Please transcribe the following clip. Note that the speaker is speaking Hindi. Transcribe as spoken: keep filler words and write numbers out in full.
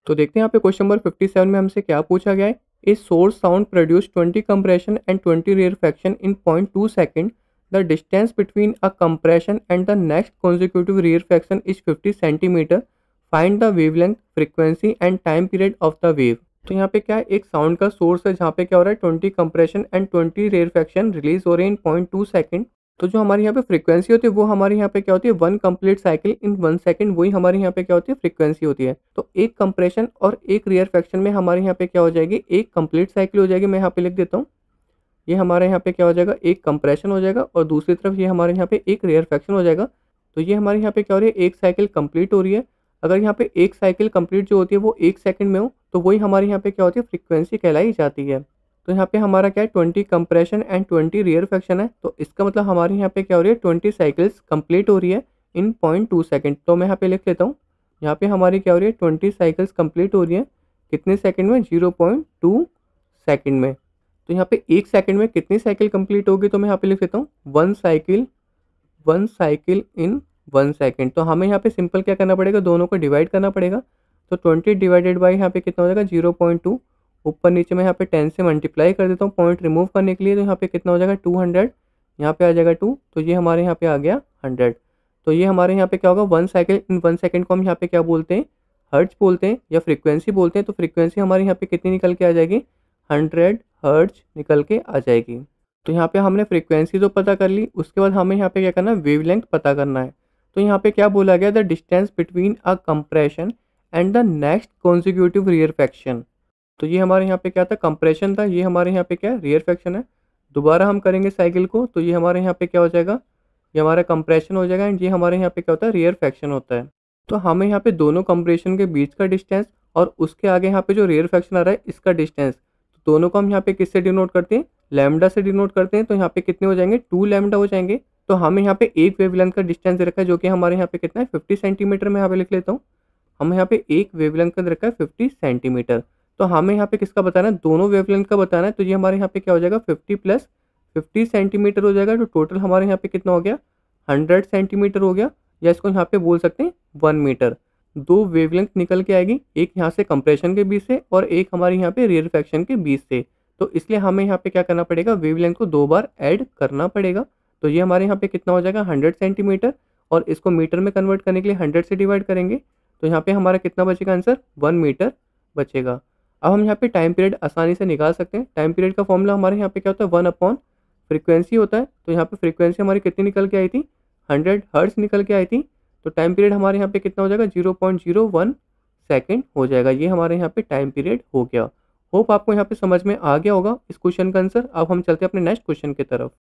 तो देखते हैं यहाँ पे क्वेश्चन नंबर सत्तावन में हमसे क्या पूछा गया है। A source sound produce twenty compression and twenty rarefaction in point two second. The distance between a compression and the next consecutive rarefaction is fifty centimetre. Find the wavelength, frequency and time period of the wave. तो यहाँ पे क्या है, एक साउंड का सोर्स है जहाँ पे क्या हो रहा है, twenty compression and twenty rarefaction release हो रहे हैं इन पॉइंट टू सेकंड। तो जो हमारे यहाँ पे फ्रीक्वेंसी होती है वो हमारे यहाँ पे क्या होती है, one complete cycle in one second, वही हमारे यहाँ पे क्या होती है, फ्रीक्वेंसी होती है। तो एक कंप्रेशन और एक रेयरफैक्शन में हमारे यहाँ पे क्या हो जाएगी, एक कंप्लीट साइकिल हो जाएगी। मैं यहाँ पे लिख देता हूँ, ये हमारे यहाँ पे क्या हो जाएगा, एक कंप्रेशन हो जाएगा और दूसरी तरफ ये हमारे यहाँ पे एक रेयरफैक्शन हो जाएगा। तो ये हमारे यहाँ पे क्या हो रही है, एक साइकिल कंप्लीट हो रही है। अगर यहाँ पे एक साइकिल कंप्लीट जो होती है वो एक सेकंड में हो तो वही हमारे यहाँ पे क्या होती है, फ्रीक्वेंसी कहलाई जाती है। तो यहाँ पे हमारा क्या है, twenty compression and twenty rarefaction है। तो इसका मतलब हमारे यहाँ पे क्या हो रही है, ट्वेंटी साइकिल्स कंप्लीट हो रही है इन पॉइंट टू सेकंड। तो मैं यहाँ पे लिख लेता हूँ, यहाँ पे हमारी क्या हो रही है, ट्वेंटी साइकिल्स कंप्लीट हो रही है कितने सेकंड में, जीरो पॉइंट टू सेकंड में। तो यहाँ पे एक सेकंड में कितनी साइकिल कंप्लीट होगी, तो मैं यहाँ पे लिख लेता हूँ one cycle, one cycle in one second. तो हमें यहाँ पे सिंपल क्या करना पड़ेगा, दोनों को डिवाइड करना पड़ेगा। तो ट्वेंटी डिवाइडेड बाई यहाँ पे कितना हो जाएगा, जीरो पॉइंट टू। ऊपर नीचे मैं यहाँ पे टेन से मल्टीप्लाई कर देता हूँ पॉइंट रिमूव करने के लिए। तो यहाँ पे कितना हो जाएगा, टू हंड्रेड। यहाँ पे आ जाएगा टू, तो ये हमारे यहाँ पे आ गया हंड्रेड। तो ये हमारे यहाँ पे क्या होगा, one cycle in one second को हम यहाँ पे क्या बोलते हैं, हर्ट्ज बोलते हैं या फ्रीक्वेंसी बोलते हैं। तो फ्रीक्वेंसी हमारे यहाँ पे कितनी निकल के आ जाएगी, हंड्रेड हर्ट्ज निकल के आ जाएगी। तो यहाँ पे हमने फ्रीक्वेंसी तो पता कर ली, उसके बाद हमें यहाँ पे क्या करना है, वेवलेंथ पता करना है। तो यहाँ पे क्या बोला गया, the distance between a compression and the next consecutive rarefaction. तो ये हमारे यहाँ पे क्या था, कंप्रेशन था, ये हमारे यहाँ पे क्या है, रेयरफैक्शन है। दोबारा हम करेंगे साइकिल को तो ये हमारे यहाँ पे क्या हो जाएगा, ये हमारा कंप्रेशन हो जाएगा एंड ये हमारे यहाँ पे क्या होता है, रेयरफैक्शन होता है। तो हमें यहाँ पे दोनों कंप्रेशन के बीच का डिस्टेंस और उसके आगे यहाँ पे जो रेयरफैक्शन आ रहा है इसका डिस्टेंस, तो दोनों को हम यहाँ पे किससे डिनोट करते हैं, लैम्डा से डिनोट करते हैं। तो यहाँ पे कितने हो जाएंगे, टू लैम्डा हो जाएंगे। तो हमें यहाँ पे एक वेवलेंथ का डिस्टेंस दे रखा है जो कि हमारे यहाँ पे कितना है, फिफ्टी सेंटीमीटर में यहाँ पे लिख लेता हूँ। हमें यहाँ पे एक वेवलेंथ का दे रखा है फिफ्टी सेंटीमीटर। तो हमें यहाँ पे किसका बताना है, दोनों वेवलेंथ का बताना है। तो ये हमारे यहाँ पे क्या हो जाएगा, फिफ्टी प्लस फिफ्टी सेंटीमीटर हो जाएगा। तो टोटल हमारे यहाँ पे कितना हो गया, हंड्रेड सेंटीमीटर हो गया, या इसको यहाँ पे बोल सकते हैं वन मीटर। दो वेवलेंथ निकल के आएगी, एक यहाँ से कंप्रेशन के बीच से और एक हमारे यहाँ पे रेयरफैक्शन के बीच से। तो इसलिए हमें यहाँ पे क्या करना पड़ेगा, वेवलेंथ को दो बार ऐड करना पड़ेगा। तो ये हमारे यहाँ पे कितना हो जाएगा, हंड्रेड सेंटीमीटर, और इसको मीटर में कन्वर्ट करने के लिए हंड्रेड से डिवाइड करेंगे। तो यहाँ पे हमारा कितना बचेगा आंसर, वन मीटर बचेगा। अब हम यहाँ पे टाइम पीरियड आसानी से निकाल सकते हैं। टाइम पीरियड का फॉर्मूला हमारे यहाँ पे क्या होता है, वन अपॉन फ्रीक्वेंसी होता है। तो यहाँ पे फ्रीक्वेंसी हमारी कितनी निकल के आई थी, हंड्रेड हर्ट्ज निकल के आई थी। तो टाइम पीरियड हमारे यहाँ पे कितना हो जाएगा, zero point zero one second हो जाएगा। ये हमारे यहाँ पे टाइम पीरियड हो गया। होप आपको यहाँ पे समझ में आ गया होगा इस क्वेश्चन का आंसर। अब हम चलते हैं अपने नेक्स्ट क्वेश्चन की तरफ।